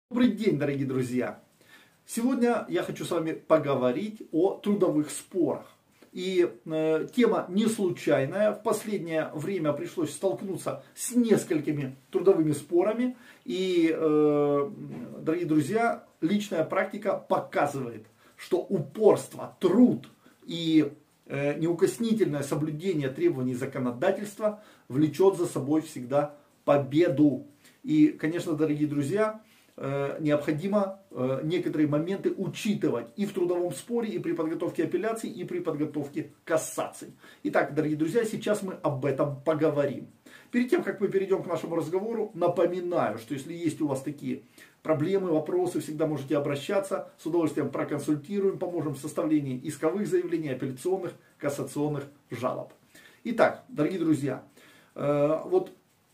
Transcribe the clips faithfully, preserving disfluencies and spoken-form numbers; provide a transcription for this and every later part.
Добрый день, дорогие друзья! Сегодня я хочу с вами поговорить о трудовых спорах. И э, тема не случайная. В последнее время пришлось столкнуться с несколькими трудовыми спорами. И, э, дорогие друзья, личная практика показывает, что упорство, труд и э, неукоснительное соблюдение требований законодательства влечет за собой всегда победу. И, конечно, дорогие друзья, необходимо некоторые моменты учитывать и в трудовом споре, и при подготовке апелляций, и при подготовке кассаций. Итак, дорогие друзья, сейчас мы об этом поговорим. Перед тем, как мы перейдем к нашему разговору, напоминаю, что если есть у вас такие проблемы, вопросы, всегда можете обращаться, с удовольствием проконсультируем, поможем в составлении исковых заявлений, апелляционных, кассационных жалоб. Итак, дорогие друзья, вот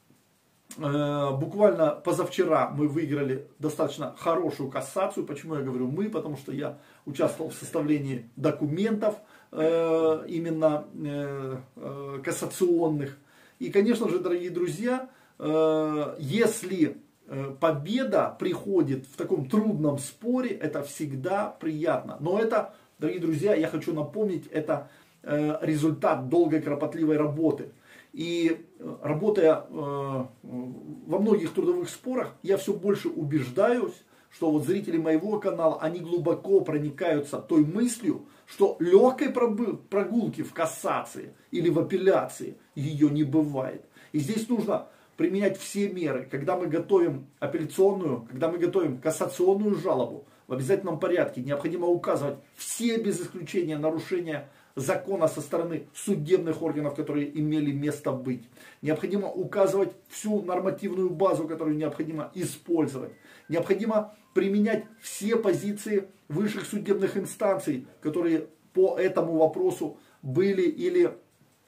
буквально позавчера мы выиграли достаточно хорошую кассацию. Почему я говорю мы? Потому что я участвовал в составлении документов именно кассационных. И, конечно же, дорогие друзья, если победа приходит в таком трудном споре, это всегда приятно. Но это, дорогие друзья, я хочу напомнить, это результат долгой кропотливой работы. И работая э, во многих трудовых спорах, я все больше убеждаюсь, что вот зрители моего канала, они глубоко проникаются той мыслью, что легкой прогулки в кассации или в апелляции ее не бывает. И здесь нужно применять все меры. Когда мы готовим апелляционную, когда мы готовим кассационную жалобу, в обязательном порядке необходимо указывать все без исключения нарушения закона со стороны судебных органов, которые имели место быть. Необходимо указывать всю нормативную базу, которую необходимо использовать. Необходимо применять все позиции высших судебных инстанций, которые по этому вопросу были или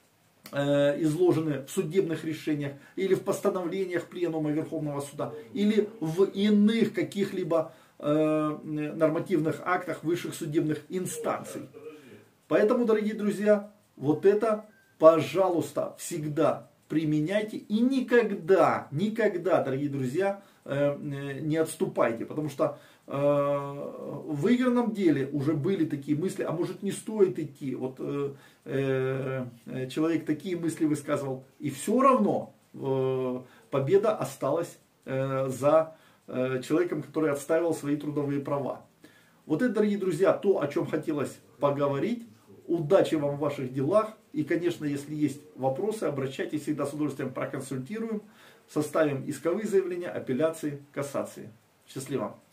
э, изложены в судебных решениях, или в постановлениях Пленума Верховного Суда, или в иных каких-либо э, нормативных актах высших судебных инстанций. Поэтому, дорогие друзья, вот это, пожалуйста, всегда применяйте и никогда, никогда, дорогие друзья, не отступайте. Потому что в выигранном деле уже были такие мысли, а может не стоит идти. Вот человек такие мысли высказывал. И все равно победа осталась за человеком, который отстаивал свои трудовые права. Вот это, дорогие друзья, то, о чем хотелось поговорить. Удачи вам в ваших делах. И, конечно, если есть вопросы, обращайтесь, всегда с удовольствием проконсультируем. Составим исковые заявления, апелляции, кассации. Счастливо!